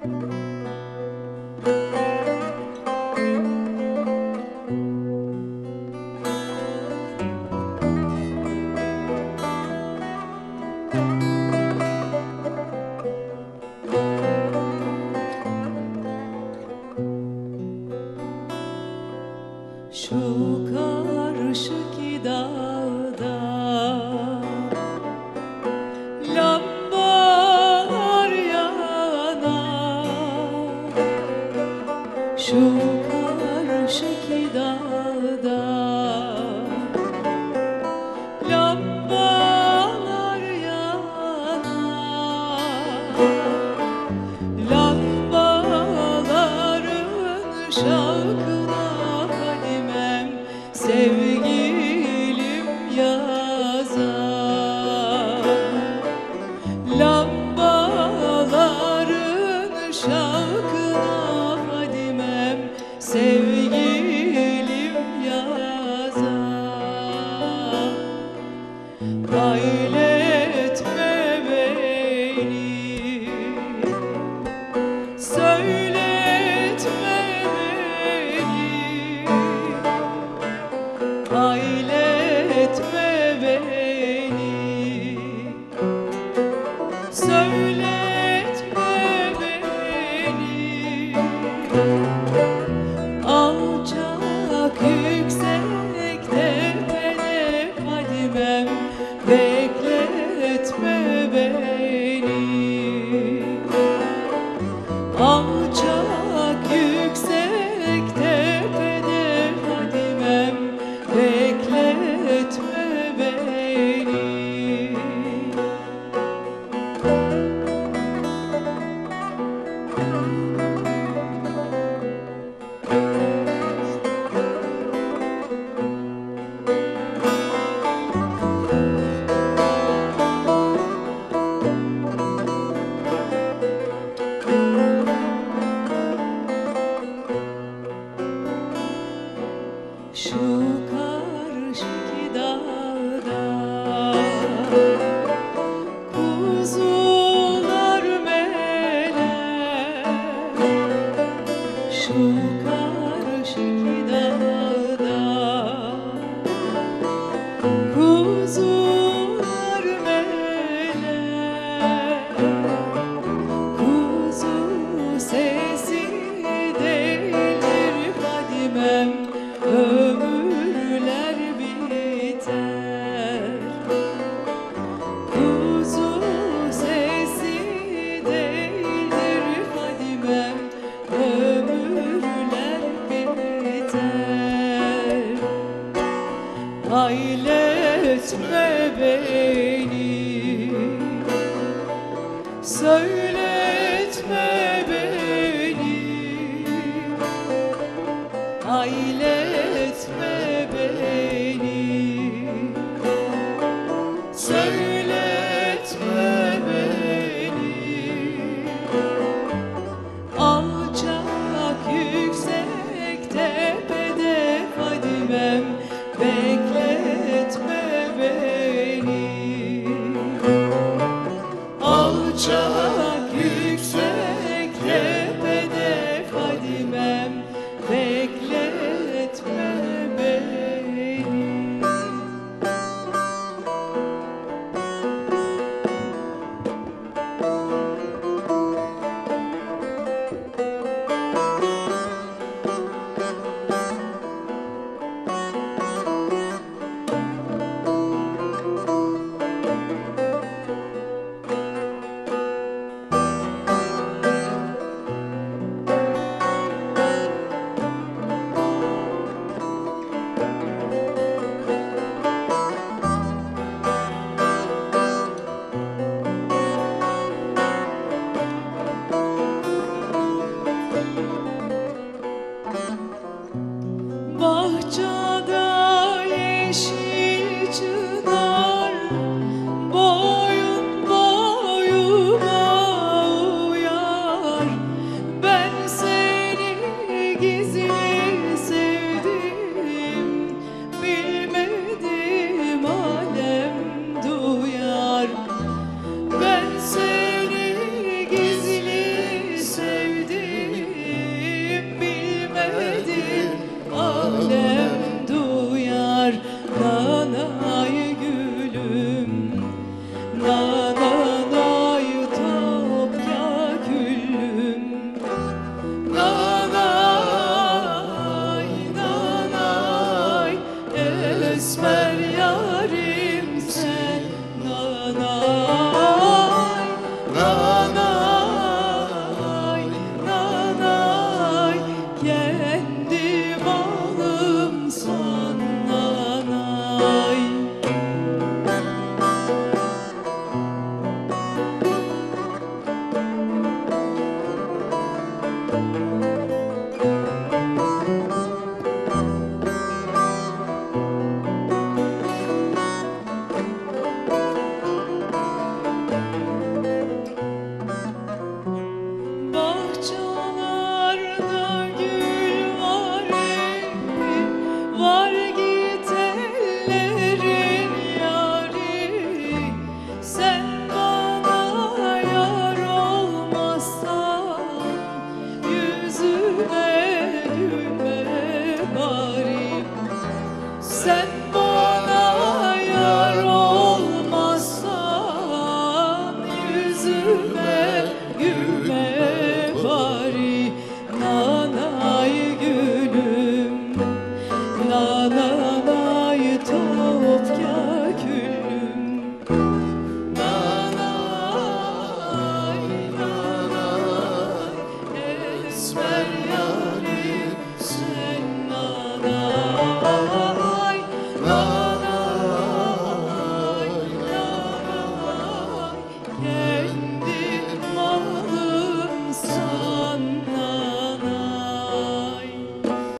Şu karşıki dağda lambalar yanar. Şu karşıki dağda lambalar yanar. Lambaların şarkına sevgilim yazar. Lambaların şarkına hadimem sevgilim yazar. Ailetme beni, söyletme beni, ailetme beni, söyletme beni. Alçak yüksek tepede kadimem, bekletme beni. Alçak yüksek tepede kadimem, bekletme beni. Şu karşıki dağda kuzular meler. Şu karşıki dağda kuzular meler. Kuzu sesi değildir kadimem, ömürler biter. Kuzu sesi değildir kadimem, ömürler biter. Ailetme beni, söyletme beni, ailetme beni, söyletme beni. Alçak yüksek tepede kadimem, bekletme beni. Alçak yüksek tepede kadimem, bekletme beni. kızı